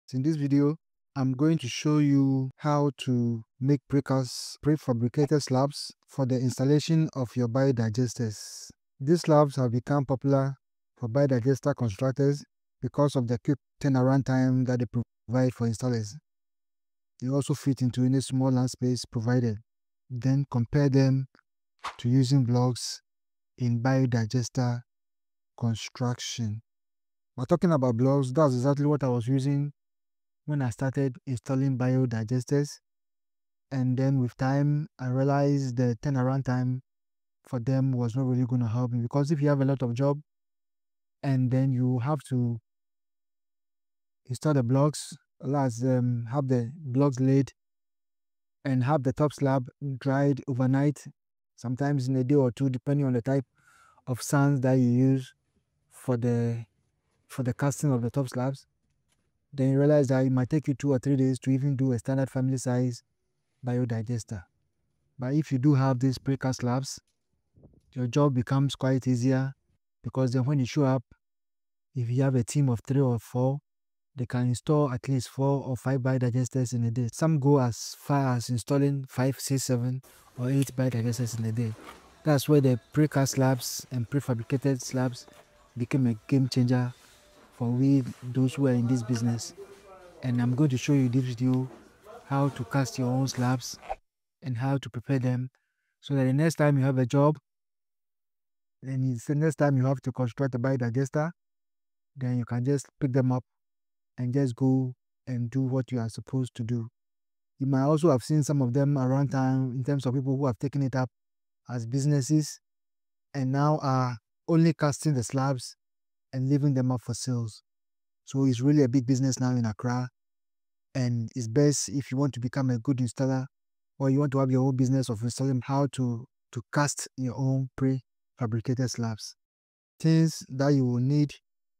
In this video, I'm going to show you how to make prefabricated slabs for the installation of your biodigesters. These slabs have become popular for biodigester constructors because of the quick turnaround time that they provide for installers. They also fit into any small land space provided. Then compare them to using blocks in biodigester construction. We're talking about blocks. That's exactly what I was using when I started installing biodigesters, and then with time I realized the turnaround time for them was not really going to help me, because if you have a lot of job and then you have to install the blocks, have the blocks laid and have the top slab dried overnight, sometimes in a day or two, depending on the type of sands that you use for the casting of the top slabs, then you realize that it might take you 2 or 3 days to even do a standard family size biodigester. But if you do have these precast slabs, your job becomes quite easier, because then when you show up, if you have a team of 3 or 4, they can install at least 4 or 5 biodigesters in a day. Some go as far as installing 5, 6, 7 or 8 biodigesters in a day. That's where the precast slabs and prefabricated slabs became a game changer for those who are in this business. And I'm going to show you this video how to cast your own slabs and how to prepare them, so that the next time you have a job, then the next time you have to construct a biodigester, then you can just pick them up and just go and do what you are supposed to do. You might also have seen some of them around town in terms of people who have taken it up as businesses and now are only casting the slabs and leaving them up for sales. So it's really a big business now in Accra, and it's best if you want to become a good installer, or you want to have your own business of installing, how to cast your own prefabricated slabs. Things that you will need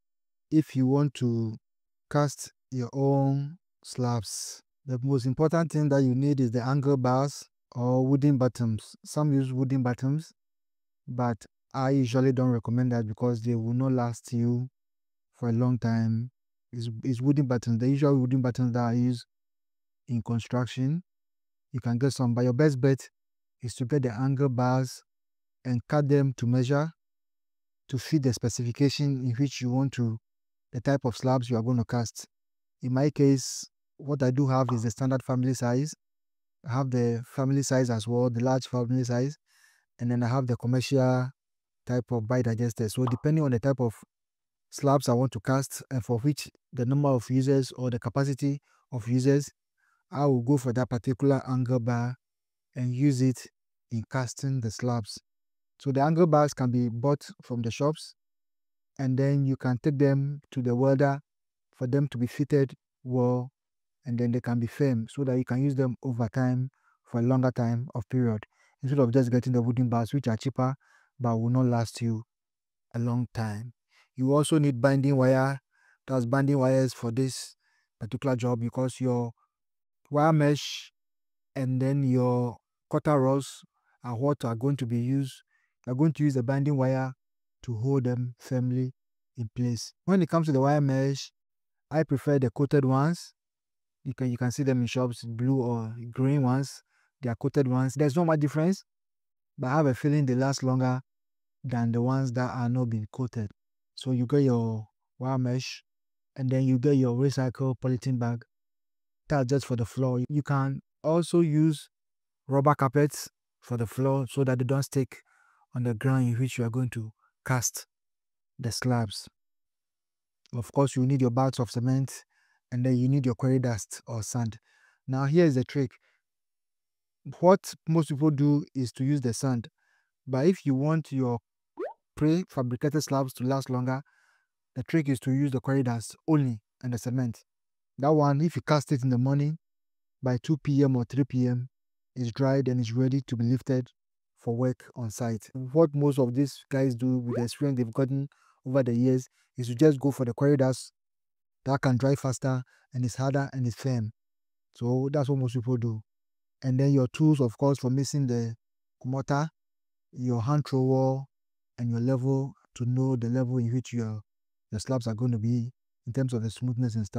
if you want to cast your own slabs. The most important thing that you need is the angle bars or wooden bottoms. Some use wooden bottoms, but I usually don't recommend that because they will not last you for a long time. It's wooden buttons. The usual wooden buttons that I use in construction. You can get some, but your best bet is to get the angle bars and cut them to measure to fit the specification in which you want to, the type of slabs you are going to cast. In my case, what I do have is the standard family size. I have the family size as well, the large family size, and then I have the commercial type of biodigester. So depending on the type of slabs I want to cast and for which the number of users or the capacity of users, I will go for that particular angle bar and use it in casting the slabs. So the angle bars can be bought from the shops, and then you can take them to the welder for them to be fitted well, and then they can be firm so that you can use them over time for a longer time of period, instead of just getting the wooden bars, which are cheaper but will not last you a long time. You also need binding wire. That's binding wires for this particular job, because your wire mesh and then your cutter rods are what are going to be used. You're going to use the binding wire to hold them firmly in place. When it comes to the wire mesh, I prefer the coated ones. You can see them in shops, blue or green ones. They are coated ones. There's not much difference, but I have a feeling they last longer than the ones that are not being coated. So you get your wire mesh, and then you get your recycled polythene bag. That's just for the floor. You can also use rubber carpets for the floor so that they don't stick on the ground in which you are going to cast the slabs. Of course, you need your bags of cement, and then you need your quarry dust or sand. Now here is the trick. What most people do is to use the sand, but if you want your prefabricated slabs to last longer, the trick is to use the quarry dust only and the cement. That one, if you cast it in the morning, by 2 p.m. or 3 p.m. it's dried and it's ready to be lifted for work on site. What most of these guys do with the experience they've gotten over the years is to just go for the quarry dust that can dry faster and it's harder and it's firm. So that's what most people do. And then your tools, of course, for mixing the mortar, your hand trowel, and your level, to know the level in which your slabs are going to be in terms of the smoothness and stuff.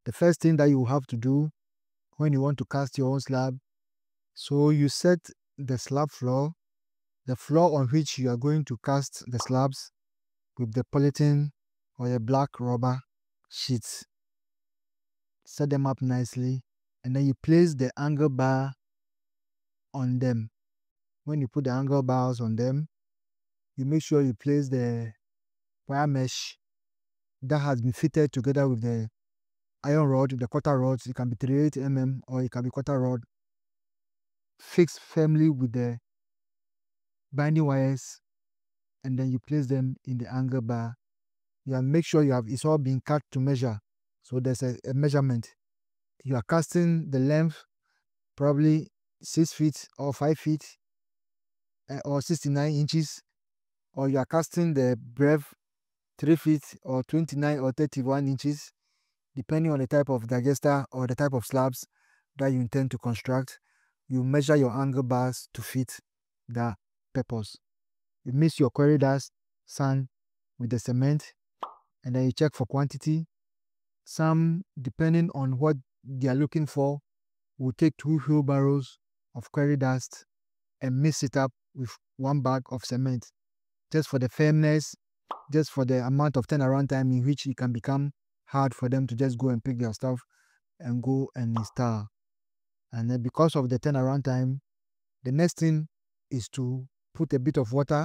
The first thing that you have to do when you want to cast your own slab, so you set the slab floor, the floor on which you are going to cast the slabs, with the polythene or a black rubber sheets. Set them up nicely, and then you place the angle bar on them. When you put the angle bars on them, you make sure you place the wire mesh that has been fitted together with the iron rod, the quarter rods. It can be 38 mm or it can be quarter rod, fixed firmly with the binding wires, and then you place them in the angle bar. You make sure it's all been cut to measure. So there's a measurement. You are casting the length probably 6 feet or 5 feet or 69 inches, or you are casting the breadth 3 feet or 29 or 31 inches, depending on the type of digester or the type of slabs that you intend to construct. You measure your angle bars to fit that purpose. You mix your quarry dust, sand with the cement, and then you check for quantity. Some, depending on what they are looking for, will take 2 wheelbarrows of quarry dust and mix it up with 1 bag of cement, just for the firmness, just for the amount of turnaround time in which it can become hard for them to just go and pick their stuff and go and install. And then because of the turnaround time, the next thing is to put a bit of water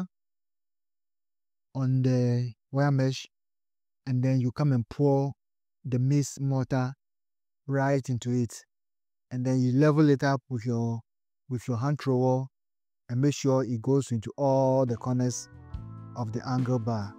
on the wire mesh, and then you come and pour the mixed mortar right into it, and then you level it up with your hand trowel and make sure it goes into all the corners of the angle bar.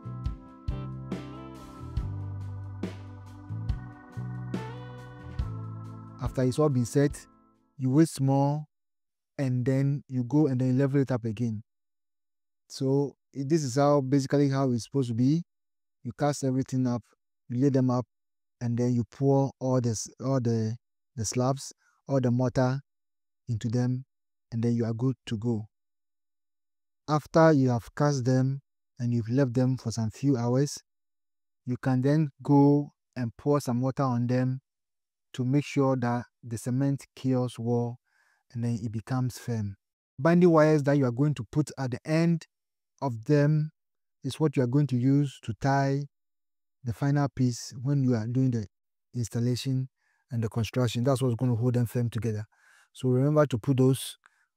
After it's all been set, you wait small, and then you go and then level it up again. So this is basically how it's supposed to be. You cast everything up, you lay them up, and then you pour all the slabs, all the mortar into them, and then you are good to go. After you have cast them and you've left them for some few hours, you can then go and pour some water on them to make sure that the cement cures well and then it becomes firm. Binding wires that you are going to put at the end of them is what you are going to use to tie the final piece when you are doing the installation and the construction. That's what's going to hold them firm together. So remember to put those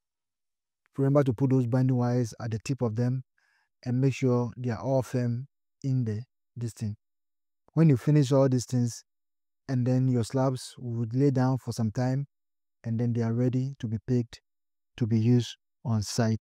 binding wires at the tip of them and make sure they are all firm in this thing. When you finish all these things, and then your slabs would lay down for some time, and then they are ready to be picked to be used on site.